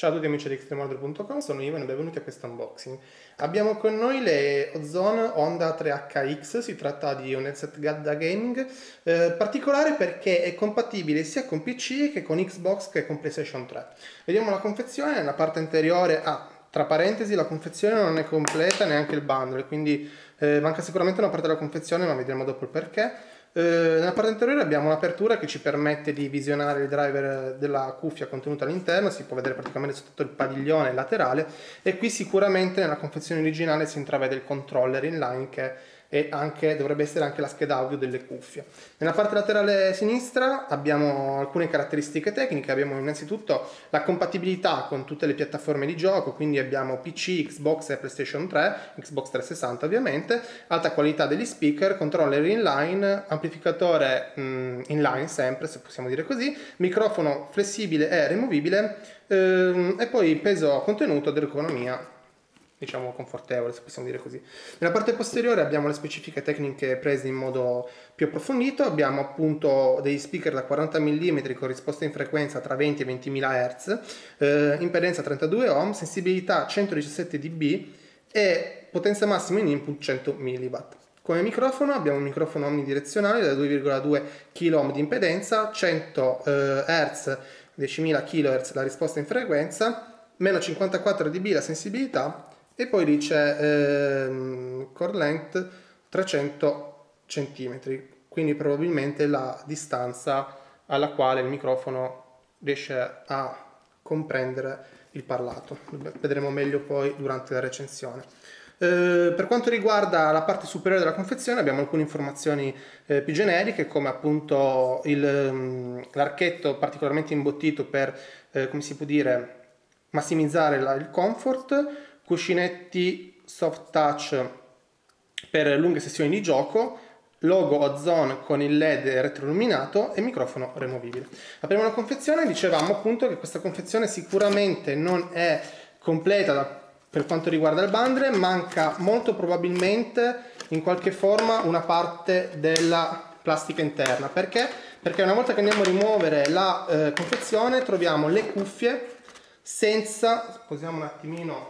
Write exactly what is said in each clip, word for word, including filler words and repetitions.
Ciao a tutti amici di extremehardware punto com, sono Ivan e benvenuti a questo unboxing. Abbiamo con noi le Ozone Onda tre H X, si tratta di un headset da gaming eh, particolare perché è compatibile sia con P C che con Xbox che con PlayStation tre. Vediamo la confezione, nella parte anteriore, ah, tra parentesi, la confezione non è completa, neanche il bundle, quindi eh, manca sicuramente una parte della confezione, ma vedremo dopo il perché. Eh, nella parte anteriore abbiamo un'apertura che ci permette di visionare il driver della cuffia contenuta all'interno, si può vedere praticamente sotto il padiglione laterale, e qui sicuramente nella confezione originale si intravede il controller inline che e anche, dovrebbe essere anche la scheda audio delle cuffie. Nella parte laterale sinistra abbiamo alcune caratteristiche tecniche, abbiamo innanzitutto la compatibilità con tutte le piattaforme di gioco, quindi abbiamo P C, Xbox e PlayStation tre, Xbox trecentosessanta ovviamente, alta qualità degli speaker, controller inline, amplificatore mh, inline sempre, se possiamo dire così, microfono flessibile e rimovibile ehm, e poi peso contenuto dell'economia, diciamo confortevole, se possiamo dire così. Nella parte posteriore abbiamo le specifiche tecniche prese in modo più approfondito, abbiamo appunto dei speaker da quaranta millimetri con risposta in frequenza tra venti e ventimila hertz, eh, impedenza trentadue ohm, sensibilità centodiciassette decibel e potenza massima in input cento milliwatt. Come microfono abbiamo un microfono omnidirezionale da due virgola due chilometri di impedenza, cento hertz, diecimila chilohertz la risposta in frequenza, meno cinquantaquattro decibel la sensibilità, e poi lì c'è ehm, core length trecento centimetri, quindi probabilmente la distanza alla quale il microfono riesce a comprendere il parlato. Vedremo meglio poi durante la recensione. Eh, per quanto riguarda la parte superiore della confezione abbiamo alcune informazioni eh, più generiche, come appunto l'archetto particolarmente imbottito per, eh, come si può dire, massimizzare la, il comfort, cuscinetti soft touch per lunghe sessioni di gioco, logo Ozone con il L E D retroilluminato e microfono removibile. Apriamo la confezione, dicevamo appunto che questa confezione sicuramente non è completa da, per quanto riguarda il bundle, manca molto probabilmente in qualche forma una parte della plastica interna. Perché? Perché una volta che andiamo a rimuovere la eh, confezione troviamo le cuffie senza, posiamo un attimino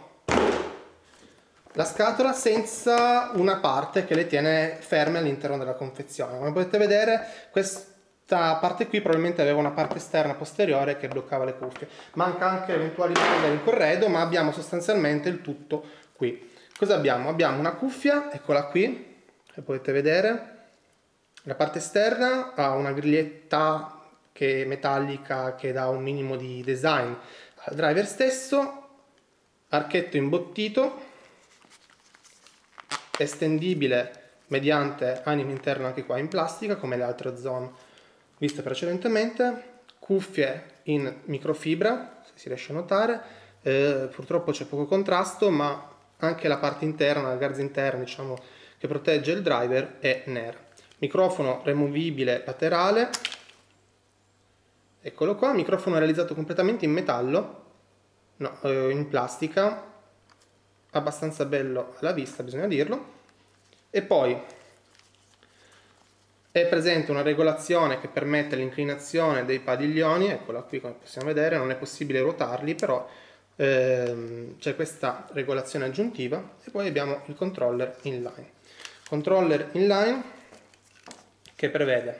la scatola, senza una parte che le tiene ferme all'interno della confezione. Come potete vedere, questa parte qui probabilmente aveva una parte esterna posteriore che bloccava le cuffie. Manca anche eventuali bande in corredo, ma abbiamo sostanzialmente il tutto qui. Cosa abbiamo? Abbiamo una cuffia, eccola qui, che potete vedere. La parte esterna ha una griglietta che è metallica che dà un minimo di design al driver stesso, archetto imbottito, estendibile mediante anima interna anche qua in plastica come le altre Ozone viste precedentemente, cuffie in microfibra, se si riesce a notare, eh, purtroppo c'è poco contrasto, ma anche la parte interna, la garza interna, diciamo, che protegge il driver è nera. Microfono removibile laterale, eccolo qua, microfono realizzato completamente in metallo, no, eh, in plastica, abbastanza bello alla vista, bisogna dirlo. E poi è presente una regolazione che permette l'inclinazione dei padiglioni, eccola qui come possiamo vedere, non è possibile ruotarli, però ehm, c'è questa regolazione aggiuntiva. E poi abbiamo il controller inline. Controller inline che prevede,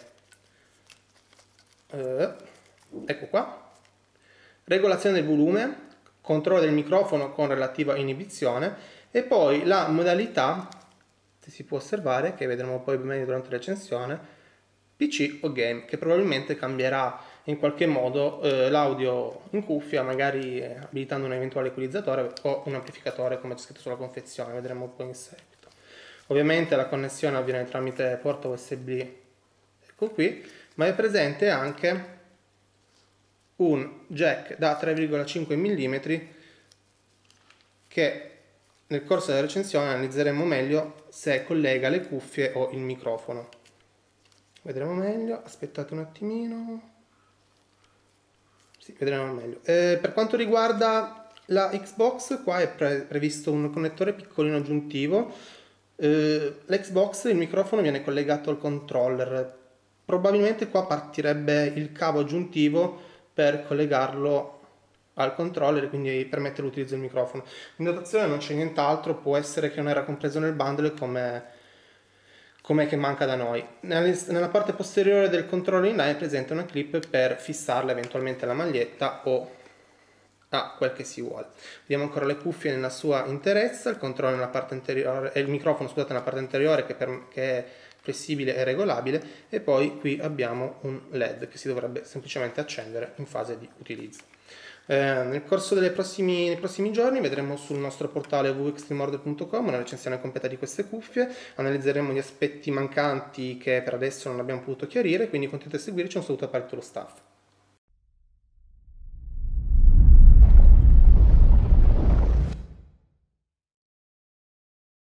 eh, ecco qua, regolazione del volume, controllo del microfono con relativa inibizione, e poi la modalità, se si può osservare, che vedremo poi meglio durante la recensione, P C o game, che probabilmente cambierà in qualche modo eh, l'audio in cuffia, magari eh, abilitando un eventuale equalizzatore o un amplificatore come c'è scritto sulla confezione, vedremo poi in seguito. Ovviamente la connessione avviene tramite porto U S B, ecco qui, ma è presente anche un jack da tre virgola cinque millimetri che nel corso della recensione analizzeremo meglio se collega le cuffie o il microfono. Vedremo meglio, aspettate un attimino. Sì, vedremo meglio. Eh, per quanto riguarda la Xbox, qua è pre previsto un connettore piccolino aggiuntivo. Eh, L'Xbox, il microfono viene collegato al controller. Probabilmente qua partirebbe il cavo aggiuntivo per collegarlo al controller, quindi permette l'utilizzo del microfono. In dotazione non c'è nient'altro, può essere che non era compreso nel bundle come com'è che manca da noi. Nella parte posteriore del controller inline è presente una clip per fissarla eventualmente alla maglietta o a quel che si vuole. Vediamo ancora le cuffie nella sua interezza, il controller nella parte anteriore, e il microfono scusate nella parte anteriore che, per, che è flessibile e regolabile, e poi qui abbiamo un L E D che si dovrebbe semplicemente accendere in fase di utilizzo. Eh, nel corso dei prossimi, nei prossimi giorni vedremo sul nostro portale w w w punto extreme order punto com una recensione completa di queste cuffie, analizzeremo gli aspetti mancanti che per adesso non abbiamo potuto chiarire, quindi continuate a seguirci. Un saluto da parte dello staff.